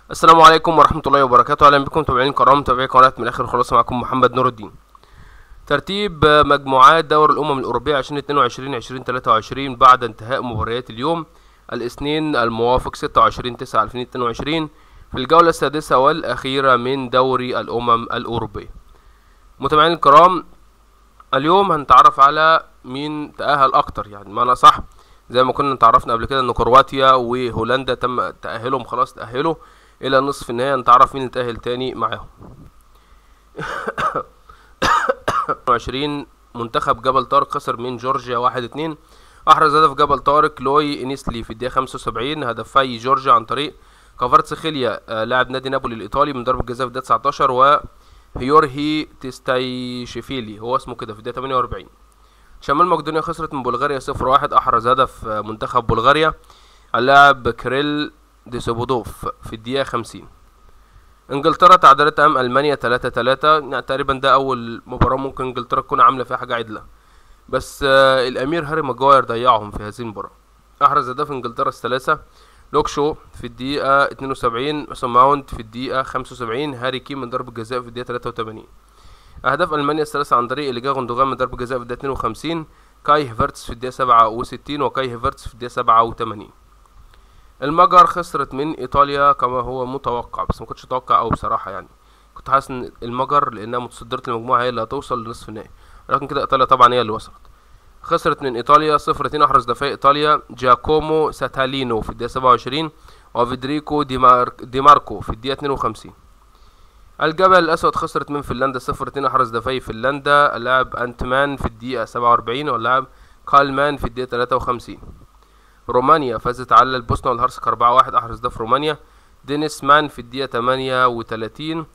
السلام عليكم ورحمة الله وبركاته. أهلا بكم متابعين كرام متابعي قناة من الآخر خلاص. معكم محمد نور الدين. ترتيب مجموعات دوري الأمم الأوروبية 2022-2023 بعد انتهاء مباريات اليوم الاثنين الموافق 26/9/2022 في الجولة السادسة والأخيرة من دوري الأمم الأوروبية. متابعين الكرام، اليوم هنتعرف على مين تأهل أكتر، يعني بمعنى صح زي ما كنا اتعرفنا قبل كده ان كرواتيا وهولندا تم تأهلهم، خلاص تأهلوا الى نصف النهائي. نتعرف مين اتأهل تاني معاهم. 20 منتخب جبل طارق خسر من جورجيا 1-2. احرز هدف جبل طارق لوي انيسلي في الدقيقة 75. هدفي جورجيا عن طريق كفاراتسخيليا لاعب نادي نابولي الايطالي من ضربة جزاء في الدقيقة 19، وهيورهي تستايشفيلي هو اسمه كده في الدقيقة 48. شمال مقدونيا خسرت من بلغاريا 0-1. احرز هدف منتخب بلغاريا اللاعب كريل ديسوبودوف في الدقيقة 50. انجلترا تعادلت امام المانيا 3-3. يعني تقريبا ده اول مباراة ممكن انجلترا تكون عاملة فيها حاجة عدلة، بس الامير هاري ماجواير ضيعهم في هذه المباراة. احرز هدف انجلترا الثلاثة لوك شو في الدقيقة 72، ماونت في الدقيقة 75، هاري كين من ضربة جزاء في الدقيقة 83. اهداف المانيا الثلاثة عن طريق إليجا غوندوغان من ضربة جزاء في الدقيقة 52، كاي هيفرتس في الدقيقة 67 وكاي هيفرتس في الدقيقة 87. المجر خسرت من ايطاليا كما هو متوقع، بس ما كنتش اتوقع او بصراحة، يعني كنت حاسس ان المجر لانها متصدرة المجموعة هي اللي هتوصل لنصف النهائي، لكن كده ايطاليا طبعا هي اللي وصلت. خسرت من ايطاليا 0-2. احرز دفاع ايطاليا جاكومو ساتالينو في الدقيقة 27 وفيدريكو ديماركو في الدقيقة 52. الجبل الأسود خسرت من فنلندا 0-2. أحرز دفاعي فنلندا اللاعب أنتمان في الدقيقة 47 واللاعب كالمان في الدقيقة 53. رومانيا فازت على البوسنة والهرسك 4-1. أحرز دفاع رومانيا دينيس مان في الدقيقة 38،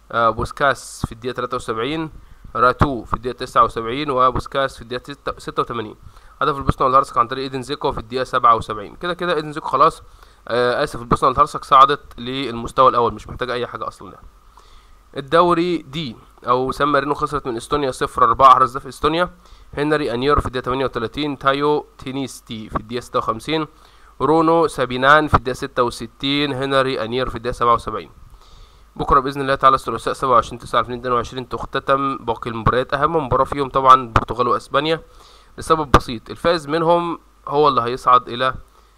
بوسكاس في الدقيقة 73، راتو في الدقيقة 79 وبوسكاس في الدقيقة 86. هدف البوسنة والهرسك عن طريق إيدن زيكو في الدقيقة 77. كده إيدن زيكو خلاص، البوسنة والهرسك صعدت للمستوى الأول، مش محتاجة أي حاجة أصلا يعني. الدوري دي او سان مارينو خسرت من استونيا 0-4. احرز في استونيا هنري انيور في الدقيقة 38، تايو تينيستي في الدقيقة 56، رونو سابينان في الدقيقة 66، هنري انير في الدقيقة 77. بكرة بإذن الله تعالى الثلاثاء 27/9/2022 تختتم باقي المباريات. أهم مباراة فيهم طبعا البرتغال وأسبانيا، لسبب بسيط، الفائز منهم هو اللي هيصعد إلى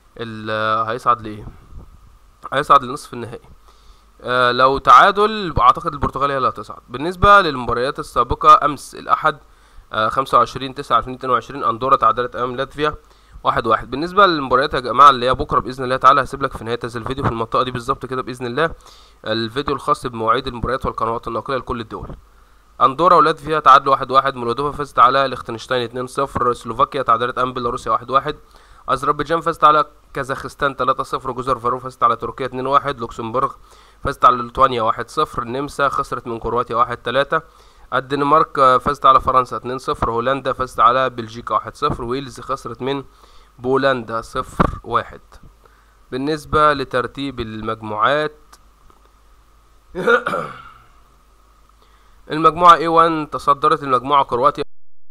هيصعد لنصف النهائي. لو تعادل اعتقد البرتغال هي اللي هتصعد. بالنسبه للمباريات السابقه امس الاحد 25/9/2022 اندورا تعادلت امام لاتفيا 1-1. بالنسبه للمباريات يا جماعه اللي هي بكره باذن الله تعالى هسيب لك في نهايه هذا الفيديو في المنطقه دي بالظبط كده باذن الله الفيديو الخاص بمواعيد المباريات والقنوات الناقله لكل الدول. اندورا ولاتفيا تعادلوا 1-1. مولدوفا فازت على ليختنشتاين 2-0. سلوفاكيا تعادلت امام بيلاروسيا 1-1. اذربيجان فازت على كازاخستان 3-0. جزر فارو فازت على تركيا 2-1. لوكسمبورغ فازت على ليتوانيا 1-0. النمسا خسرت من كرواتيا 1-3. الدنمارك فازت على فرنسا 2-0. هولندا فازت على بلجيكا 1-0. ويلز خسرت من بولندا 0-1. بالنسبة لترتيب المجموعات المجموعة A1 تصدرت المجموعة كرواتيا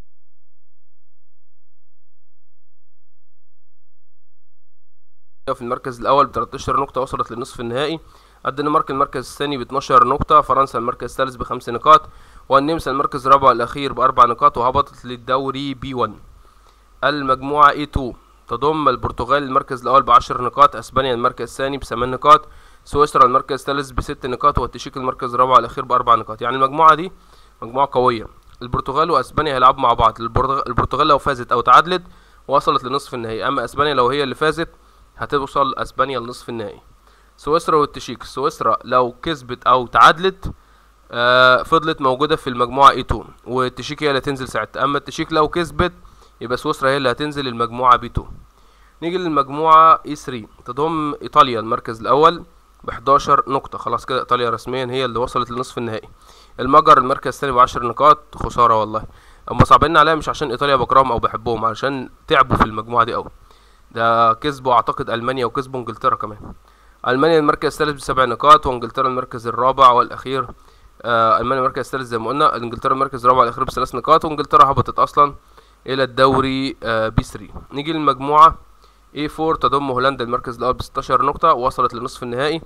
في المركز الأول ب13 نقطة، وصلت لنصف النهائي. الدنمارك المركز الثاني ب12 نقطة، فرنسا المركز الثالث ب5 نقاط، والنمسا المركز الرابع الأخير ب4 نقاط وهبطت للدوري B1. المجموعة A2 تضم البرتغال المركز الأول ب10 نقاط، أسبانيا المركز الثاني ب8 نقاط، سويسرا المركز الثالث ب6 نقاط، والتشيك المركز الرابع الأخير ب4 نقاط. يعني المجموعة دي مجموعة قوية. البرتغال وأسبانيا هيلعبوا مع بعض. البرتغال لو فازت أو تعادلت وصلت لنصف النهائي، أما أسبانيا لو هي اللي فازت هتوصل أسبانيا لنصف النهائي. سويسرا والتشيك، سويسرا لو كسبت أو تعادلت فضلت موجودة في المجموعة A2، والتشيك هي اللي هتنزل ساعتها. أما التشيك لو كسبت يبقى سويسرا هي اللي هتنزل المجموعة B2. نيجي للمجموعة E3 تضم إيطاليا المركز الأول ب11 نقطة، خلاص كده إيطاليا رسميا هي اللي وصلت لنصف النهائي. المجر المركز الثاني ب10 نقاط، خسارة والله، هم صعبين عليا مش عشان إيطاليا بكرههم أو بحبهم، علشان تعبوا في المجموعة دي أوي. ده كسبوا أعتقد ألمانيا وكسبوا إنجلترا كمان. ألمانيا المركز الثالث ب7 نقاط، وإنجلترا المركز الرابع والأخير. ألمانيا المركز الثالث زي ما قلنا، إنجلترا المركز الرابع والأخير ب3 نقاط، وإنجلترا هبطت أصلا إلى الدوري B3. نيجي للمجموعة A4 تضم هولندا المركز الأول ب16 نقطة، ووصلت لنصف النهائي.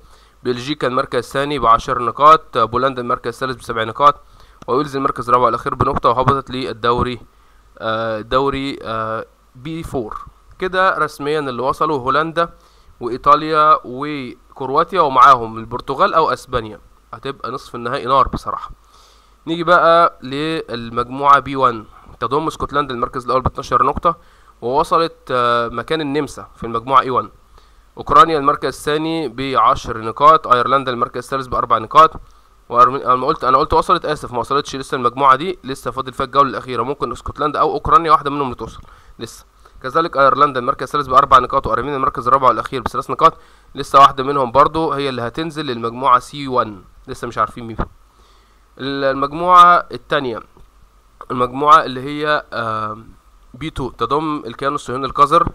بلجيكا المركز الثاني ب10 نقاط، بولندا المركز الثالث ب7 نقاط، وويلز المركز الرابع الأخير بنقطة، وهبطت للدوري الدوري بي 4. كده رسميا اللي وصلوا هولندا وإيطاليا وكرواتيا، ومعاهم البرتغال أو أسبانيا. هتبقى نصف النهائي نار بصراحة. نيجي بقى للمجموعة بي 1، تضم اسكتلندا المركز الأول ب12 نقطة، ووصلت مكان النمسا في المجموعة اي 1. اوكرانيا المركز الثاني ب10 نقاط، ايرلندا المركز الثالث ب4 نقاط، انا قلت وصلت، اسف ما وصلتش لسه المجموعة دي، لسه فاضل فيها الجولة الأخيرة، ممكن اسكتلندا أو اوكرانيا واحدة منهم اللي توصل لسه. كذلك ايرلندا المركز الثالث ب4 نقاط، وارمينيا المركز الرابع والأخير ب3 نقاط، لسه واحدة منهم برضو هي اللي هتنزل للمجموعة سي 1، لسه مش عارفين مين. المجموعة الثانية، المجموعة اللي هي بي 2، تضم الكيان الصهيوني القذر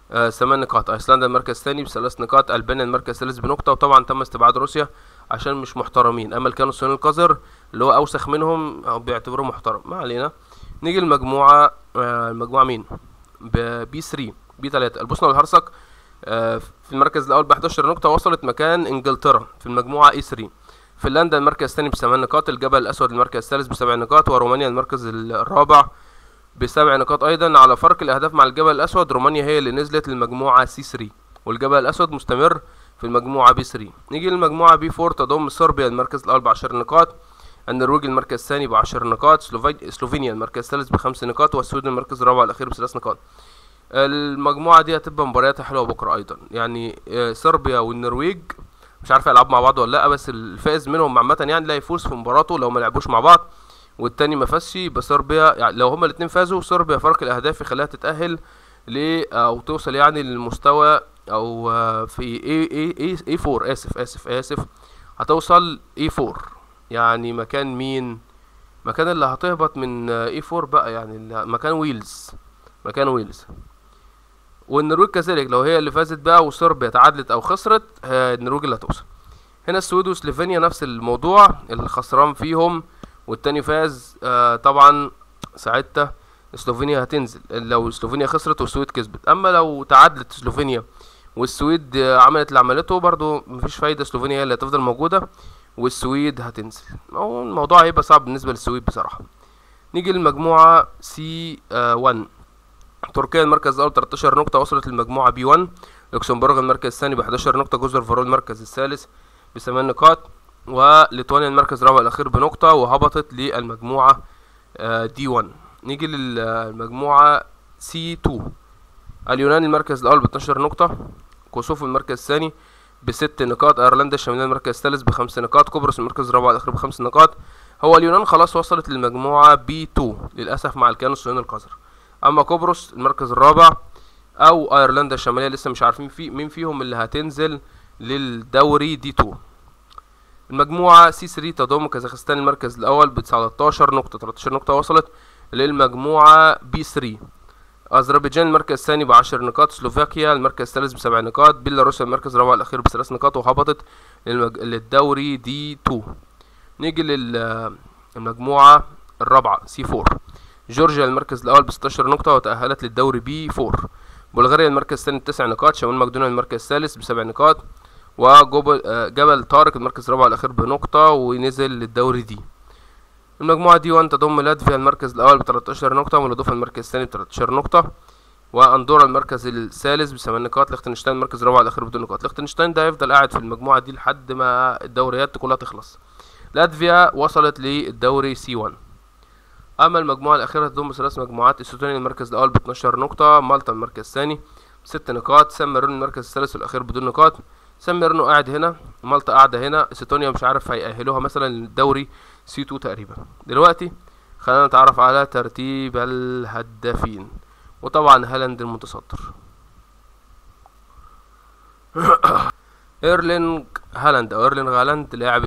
8 نقاط، ايسلندا المركز الثاني ب3 نقاط، البانيا المركز الثالث بنقطة، وطبعا تم استبعاد روسيا عشان مش محترمين، اما الكيان الصهيوني القذر اللي هو اوسخ منهم او بيعتبروه محترم، ما علينا. نيجي المجموعة المجموعة مين؟ بي 3 بي 3، البوسنة والهرسك في المركز الاول ب11 نقطة، وصلت مكان انجلترا في المجموعة اي 3. فنلندا المركز الثاني ب8 نقاط، الجبل الاسود المركز الثالث ب7 نقاط، ورومانيا المركز الرابع ب7 نقاط ايضا، على فرق الاهداف مع الجبل الاسود. رومانيا هي اللي نزلت للمجموعة سي 3، والجبل الاسود مستمر في المجموعة بي 3. نيجي للمجموعة بي 4، تضم صربيا المركز الاول ب10 نقاط، النرويج المركز الثاني ب10 نقاط، سلوفينيا المركز الثالث ب5 نقاط، والسويدن المركز الرابع الاخير ب3 نقاط. المجموعة دي هتبقى مبارياتها حلوة بكرة ايضا، يعني صربيا والنرويج مش عارف يلعبوا مع بعض ولا لا، بس الفائز منهم عامة يعني لا يفوز في مباراته لو ما لعبوش مع بعض، والتاني ما فازش يبقى صربيا، يعني لو هما الاتنين فازوا صربيا فرق الاهداف يخليها تتأهل او توصل يعني للمستوى او في اي 4، اسف هتوصل اي 4، يعني مكان مين؟ مكان اللي هتهبط من اي 4 بقى، يعني مكان ويلز. والنرويج كذلك لو هي اللي فازت بقى وصربيا تعادلت او خسرت، النرويج اللي هتوصل. هنا السويد وسلوفينيا نفس الموضوع، اللي خسران فيهم والتاني فاز طبعا ساعتها سلوفينيا هتنزل لو سلوفينيا خسرت والسويد كسبت. اما لو تعادلت سلوفينيا والسويد عملت اللي عملته برضو مفيش فايدة، سلوفينيا هي اللي هتفضل موجودة والسويد هتنزل. الموضوع هيبقى صعب بالنسبة للسويد بصراحة. نيجي للمجموعة سي 1، تركيا المركز الاول 13 نقطة، وصلت للمجموعة بي 1. لوكسمبورغ المركز الثاني ب11 نقطة، جزر فارو المركز الثالث ب8 نقاط، وليتوانيا المركز الرابع الاخير بنقطة، وهبطت للمجموعة دي 1. نيجي للمجموعة سي 2، اليونان المركز الاول ب12 نقطة، كوسوفو المركز الثاني ب6 نقاط، ايرلندا الشمالية المركز الثالث ب5 نقاط، قبرص المركز الرابع الاخير ب5 نقاط. هو اليونان خلاص وصلت للمجموعة بي 2 للاسف مع الكيان الصهيوني القذر، اما قبرص المركز الرابع او ايرلندا الشمالية لسه مش عارفين مين فيهم اللي هتنزل للدوري دي 2. المجموعة سي 3 تضم كازاخستان المركز الاول ب 13 نقطة، وصلت للمجموعة بي 3. اذربيجان المركز الثاني ب10 نقاط، سلوفاكيا المركز الثالث ب7 نقاط، بيلاروسيا المركز الرابع الاخير ب3 نقاط، وهبطت للدوري دي 2. نيجي للمجموعة الرابعة سي 4، جورجيا المركز الاول ب16 نقطة، وتأهلت للدوري بي 4. بلغاريا المركز الثاني ب9 نقاط، شمال مقدونيا المركز الثالث ب7 نقاط، وجبل طارق المركز الرابع الاخير بنقطة، ونزل للدوري دي. المجموعة دي 1 تضم لاتفيا المركز الاول ب13 نقطة، مولدوفا المركز الثاني ب13 نقطة، واندورا المركز الثالث ب8 نقاط، ليختنشتاين المركز الرابع الاخير بدون نقاط. ليختنشتاين ده هيفضل قاعد في المجموعة دي لحد ما الدوريات كلها تخلص. لاتفيا وصلت للدوري سي 1. اما المجموعة الاخيرة تضم 3 مجموعات، استونيا المركز الاول ب12 نقطة، مالطا المركز الثاني ب6 نقاط، سان مارينو المركز الثالث والاخير بدون نقاط. سان مارينو قاعد هنا، مالطا قاعدة هنا، استونيا مش عارف هيأهلوها مثلا للدوري سي 2 تقريبا. دلوقتي خلينا نتعرف على ترتيب الهدافين، وطبعا هالاند المتصدر. ايرلينغ هالاند لاعب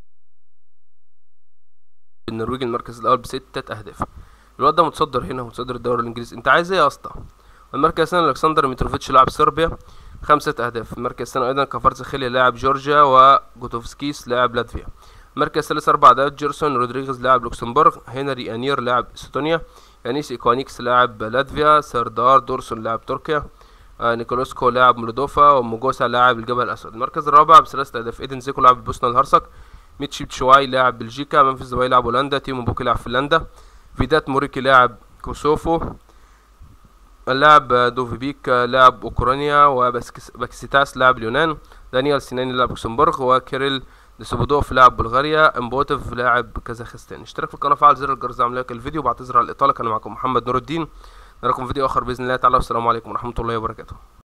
النرويج المركز الاول ب6 اهداف. الواد ده متصدر هنا، متصدر الدوري الانجليزي، انت عايز ايه يا اسطى؟ المركز الثاني الكسندر ميتروفيتش لاعب صربيا 5 اهداف. المركز الثاني ايضا كفاراتسخيليا لاعب جورجيا، وجوتوفسكيس لاعب لاتفيا. المركز الثالث 4 اهداف، جيرسون رودريغيز لاعب لوكسمبورغ، هنري انير لاعب استونيا، يانيس ايكوانيكس لاعب لاتفيا، سردار دورسون لاعب تركيا، نيكولوسكو لاعب مولدوفا، وموجوسا لاعب الجبل الاسود. المركز الرابع ب3 اهداف ايدن زيكو لاعب البوسنه الهرسك، ميتشي بتشواي لاعب بلجيكا، منفذ زواي لاعب هولندا، تيمو بوكي لاعب فنلندا، فيدات موريكي لاعب كوسوفو، اللاعب دوفيبيك لاعب اوكرانيا، وباكسيتاس لاعب اليونان، دانيال سيناني لاعب لوكسمبورغ، وكيريل ديسوبودوف لاعب بلغاريا، امبوتوف لاعب كازاخستان. اشترك في القناه وفعل زر الجرس لعمل لايك الفيديو. بعتذر على الاطاله، كان معكم محمد نور الدين. نراكم في فيديو اخر باذن الله تعالى، والسلام عليكم ورحمه الله وبركاته.